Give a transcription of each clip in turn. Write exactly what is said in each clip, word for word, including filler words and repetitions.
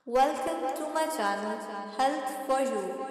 Welcome to my channel Health for You.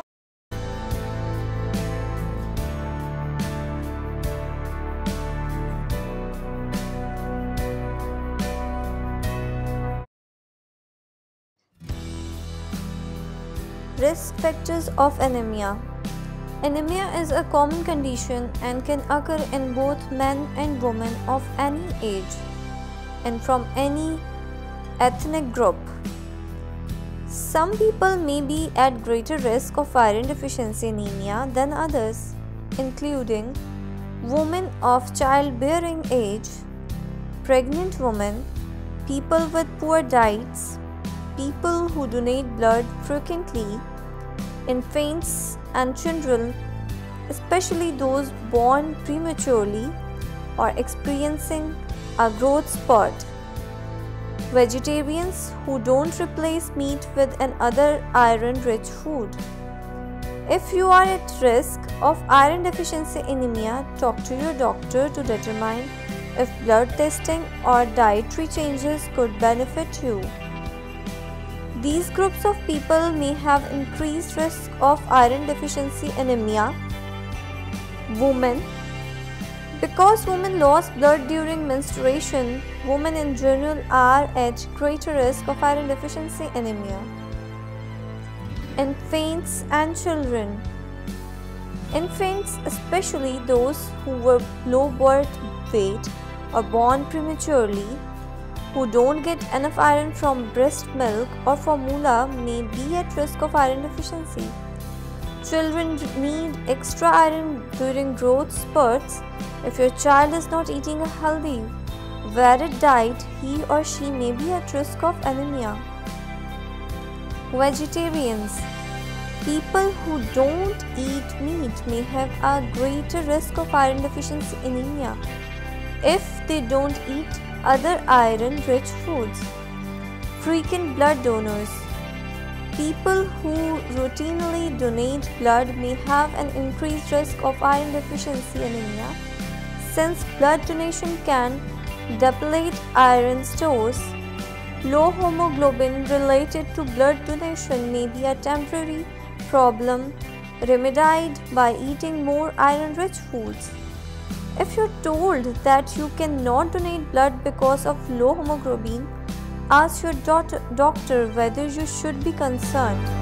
Risk factors of anemia. Anemia is a common condition and can occur in both men and women of any age and from any ethnic group. Some people may be at greater risk of iron deficiency anemia than others, including women of childbearing age, pregnant women, people with poor diets, people who donate blood frequently, infants and children, especially those born prematurely or experiencing a growth spurt, vegetarians who don't replace meat with another iron-rich food. If you are at risk of iron deficiency anemia, talk to your doctor to determine if blood testing or dietary changes could benefit you. These groups of people may have increased risk of iron deficiency anemia. Women. Because women lost blood during menstruation, women in general are at greater risk of iron deficiency anemia. Infants and children. Infants, especially those who were low birth weight or born prematurely, who don't get enough iron from breast milk or formula, may be at risk of iron deficiency. Children need extra iron during growth spurts. If your child is not eating a healthy, varied diet, he or she may be at risk of anemia. Vegetarians. People who don't eat meat may have a greater risk of iron deficiency anemia if they don't eat other iron-rich foods. Frequent blood donors. People who routinely donate blood may have an increased risk of iron deficiency anemia, since blood donation can deplete iron stores. Low hemoglobin related to blood donation may be a temporary problem remedied by eating more iron-rich foods. If you're told that you cannot donate blood because of low hemoglobin, ask your doctor whether you should be concerned.